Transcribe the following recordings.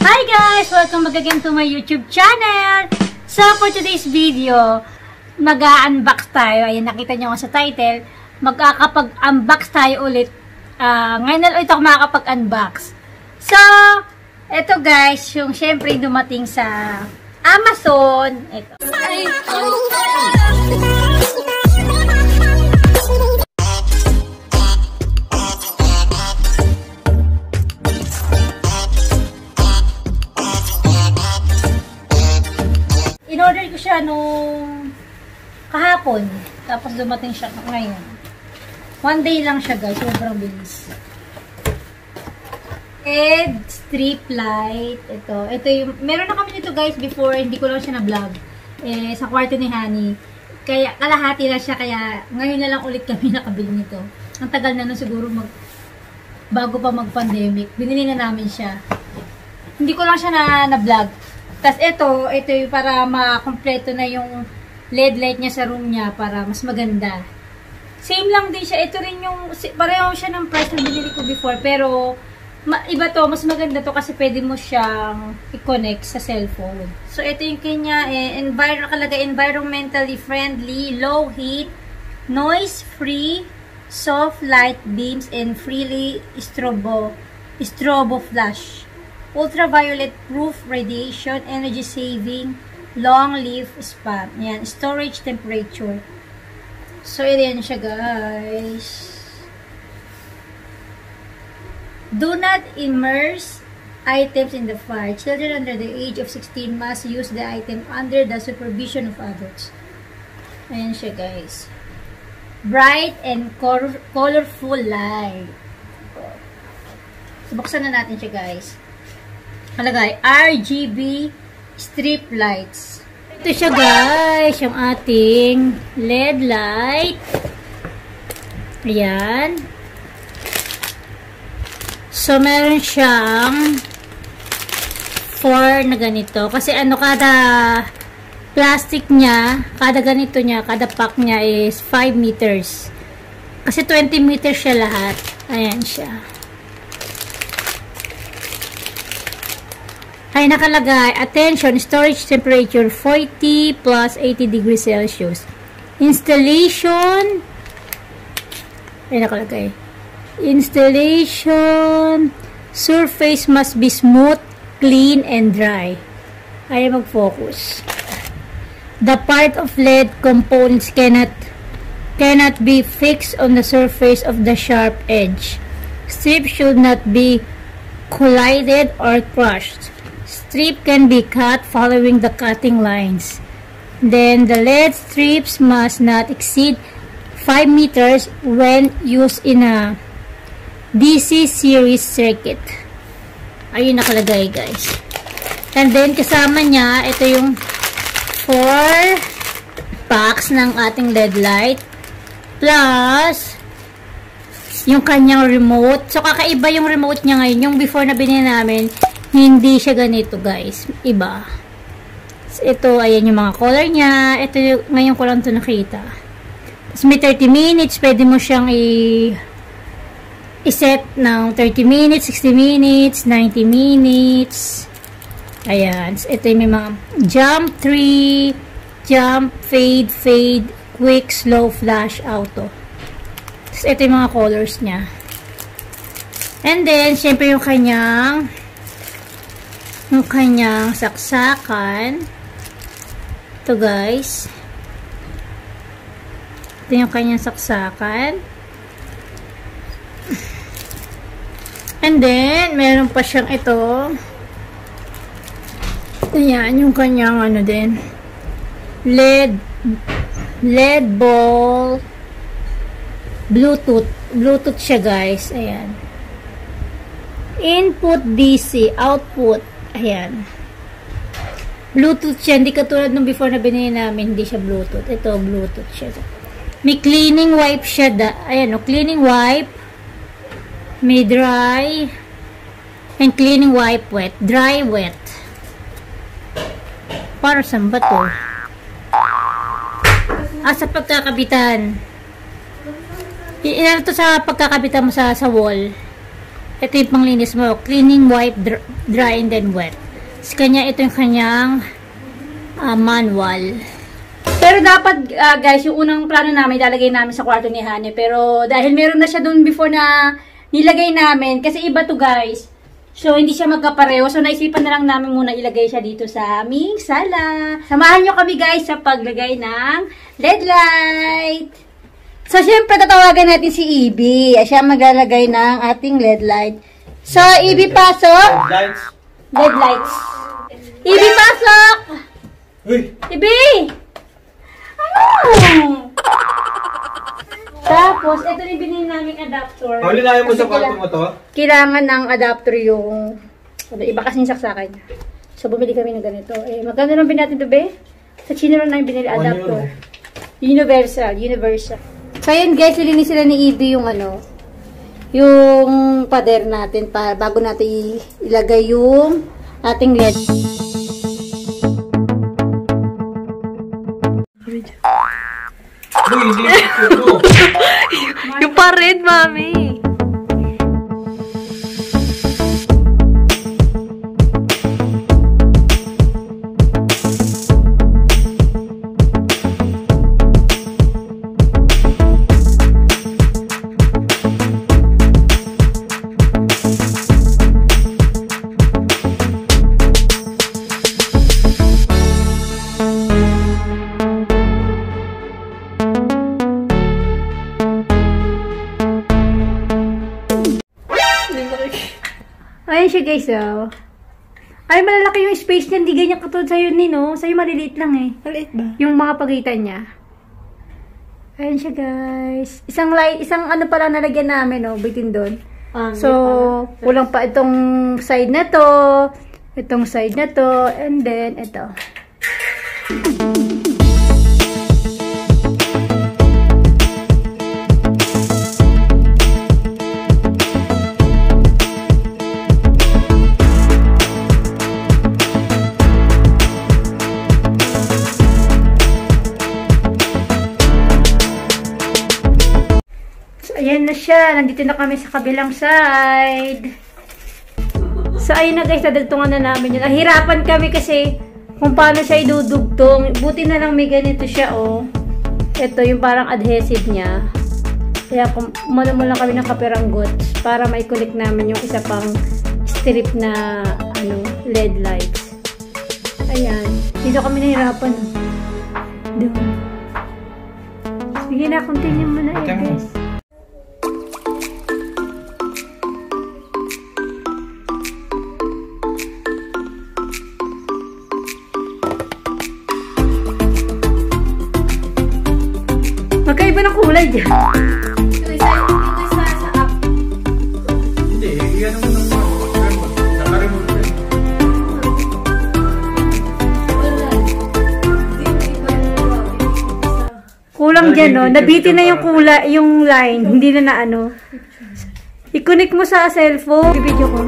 Hi guys! Welcome back again to my YouTube channel! So, for today's video, mag-unbox tayo. Ayan, nakita nyo nga sa title. Magkakapag-unbox tayo ulit. Ngayon na ulit ako makakapag-unbox. So, eto guys, yung syempre dumating sa Amazon. Ito. In-order ko siya nung kahapon. Tapos dumating siya ngayon. One day lang siya guys. Sobrang bilis. LED strip light. Ito yung, meron na kami nito guys before. Hindi ko lang siya na-vlog. Sa kwarto ni Honey. Kaya kalahati na siya. Kaya ngayon na lang ulit kami nakabili nito. Ang tagal na siguro bago pa mag-pandemic. Binili na namin siya. Hindi ko lang siya na-vlog. Tapos ito yung para makompleto na yung LED light niya sa room niya para mas maganda. Same lang din siya. Ito rin yung, pareho siya ng price na binili ko before. Pero, iba to, mas maganda to kasi pwede mo siyang i-connect sa cellphone. So, ito yung kanya, environmentally friendly, low heat, noise-free, soft light beams, and freely strobo flash. Ultraviolet proof radiation, energy saving, long life span. Yan, storage temperature. So, yan siya guys. Do not immerse items in the fire. Children under the age of 16 must use the item under the supervision of adults. Ayan siya guys. Bright and colorful light. So, buksan na natin siya guys. Malagay, RGB strip lights. Ito siya guys, yung ating LED light. Ayan. So, meron siyang 4 na ganito. Kasi ano, kada plastic niya, kada ganito niya, kada pack niya is 5 meters. Kasi 20 meters siya lahat. Ayan siya. Ay nakalagay, attention, storage temperature 40 plus 80 degrees Celsius. Installation, ay nakalagay, installation, surface must be smooth, clean, and dry. Ay mag-focus. The part of LED components cannot be fixed on the surface of the sharp edge. Strip should not be collided or crushed. Strip can be cut following the cutting lines. Then the LED strips must not exceed 5 meters when used in a DC series circuit. Ayun nakalagay guys. And then kasama niya, ito yung 4 packs ng ating LED light. Plus, yung kanyang remote. So kakaiba yung remote niya ngayon. Yung before na binili namin, hindi siya ganito guys. Iba. So, ito, ayan yung mga color niya. Ito, ngayon ko lang ito nakita. Tapos may 30 minutes. Pwede mo siyang i-set ng 30 minutes, 60 minutes, 90 minutes. Ayan. So, ito yung may mga jump 3, jump, fade, quick, slow, flash, auto. Tapos ito yung mga colors niya. And then, syempre yung kanyang saksakan. Ito guys. Ito yung kanyang saksakan. And then, meron pa siyang ito. Ayan, yung kanyang ano din. LED ball. Bluetooth siya guys. Ayan. Input DC, output. Ayan. Bluetooth siya. Hindi katulad nung before na binili namin. Hindi siya Bluetooth. Ito, Bluetooth siya. May cleaning wipe siya. Ayan o, cleaning wipe. May dry. And cleaning wipe wet. Dry, wet. Para saan ba to? Sa pagkakabitan. Ilan to sa pagkakabitan mo sa wall. Ito yung panglinis mo. Cleaning, wipe, dry, and then wet. Sa kanya, ito yung kanyang manual. Pero dapat, guys, yung unang plano namin, ilalagay namin sa kwarto ni Hane. Pero dahil meron na siya dun before na nilagay namin, kasi iba to guys. So, hindi siya magkapareho. So, naisipan na lang namin muna ilagay siya dito sa aming sala. Samahan nyo kami guys sa paglagay ng LED light. So, syempre, tatawagan natin si Ibi. Siya maglalagay ng ating LED light. So, Ibi, pasok. LED lights. Ibi, pasok. Uy! Ibi! Ano? Tapos, ito rin binili namin adapter. Pauli na mo sa kwarto mo to? Kailangan ng adapter yung... Iba kasing saksakan. So, bumili kami ng ganito. Magkano lang bin natin ito, be? Sa Chino lang namin binili adapter. Universal. So, ayan guys, lilinis sila ni Ibi yung yung pader natin para bago natin ilagay yung ating LED. Uy, hindi yung Yung pa-red, mami. Ayan siya guys, oh. Ay, malalaki yung space niya. Hindi ganyan katulad sa'yo, Nino. Sa'yo maliliit lang eh. Maliit ba? Yung mga pagitan niya. Ayan siya guys. Isang ano pala nalagyan namin, oh. Bitin doon. So, kulang pa itong side na to. Itong side na to. And then, ito. Ayan na siya. Nandito na kami sa kabilang side. So, ayun na guys. Nadagtungan na namin yun. Nahirapan kami kasi kung paano siya idudugtong. Buti na lang may ganito siya, oh. Ito, yung parang adhesive niya. Kaya umano mo lang kami ng kaperanggot para mai-connect namin yung isa pang strip na LED lights. Ayan. Dito kami nahirapan. Doon. Sige na, continue mo na guys. Magkaiba ng kulay dyan. Yung isa sa app. Hindi, yan mo nang naka-remote rin. Wala. Hindi mo iba Kulang dyan, no? Nabitin na yung yung line. Hindi na ano. I-connect mo sa cellphone. I-video ko.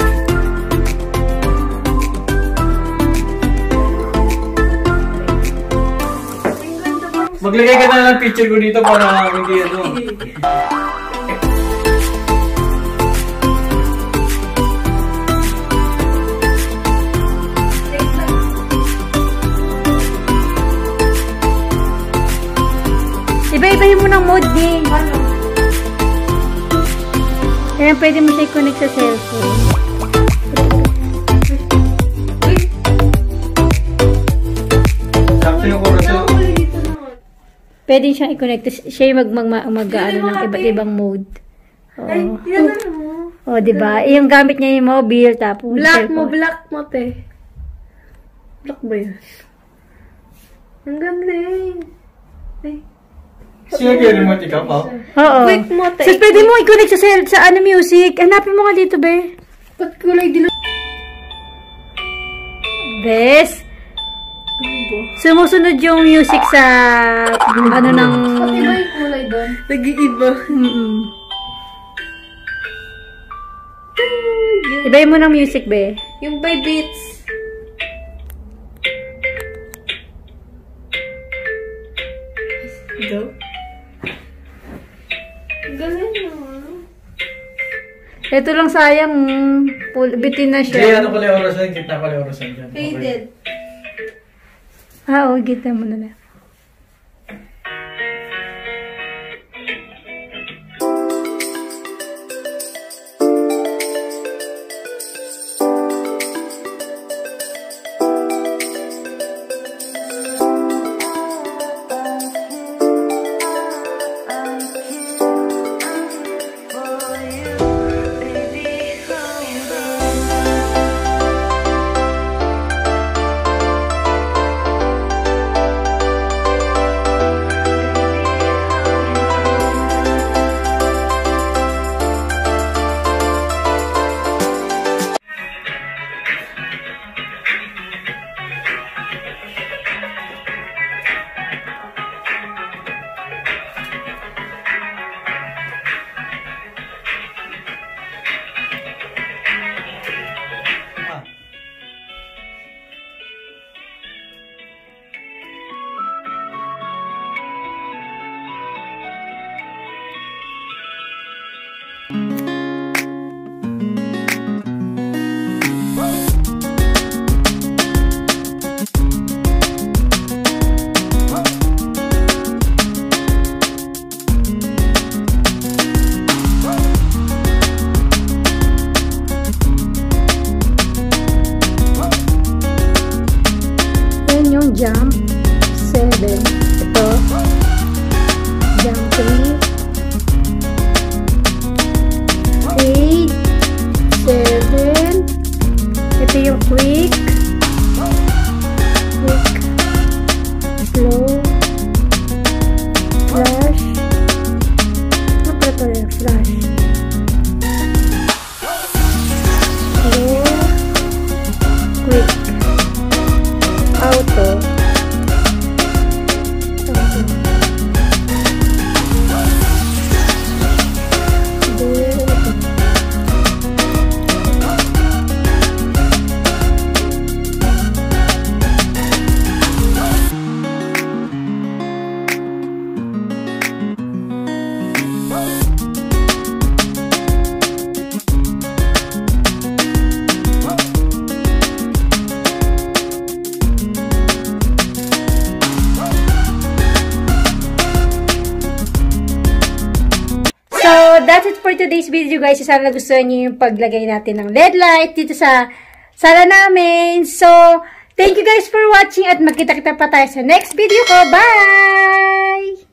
Maglagay ka na lang picture ko dito para hindi ano. Iba-ibahin mo ng mode din. Kaya pwede mo siya i-connect sa cellphone. Sakto yung oras. Pwede siyang i-connect. Siya yung mag-ano ng iba't ibang mode. Oo. Oh, diba? Yung gamit niya yung mobile, tapos Black mo, te. Black ba yun? Ang galing. Sino kaya remote ikaw pa? Oo. Quick mo, te. So, pwede mo i-connect sa music. Hanapin mo nga dito, be. Ba't kulay dilaw? Bes. Sumusunod yung music sa ano ng... Ba't iba yung kulay doon? Nag-iiba. Ibahin mo ng music, be. Yung by beats. Go. Galing naman. Ito lang sayang. Bitin na Hindi, siya. ano pala yung orasan? Kita pala yung orasan dyan. Faded. Oo, gita mo na lang. Jump 7. Ito. Jump 3. 8. 7. Ito yung quick. Slow. Flash. Ano pala yung flash? Slow. Quick. Auto. So, that's it for today's video, guys. Sana nagustuhan niyo yung paglagay natin ng LED light dito sa sala namin. So, thank you guys for watching at magkita-kita pa tayo sa next video ko. Bye!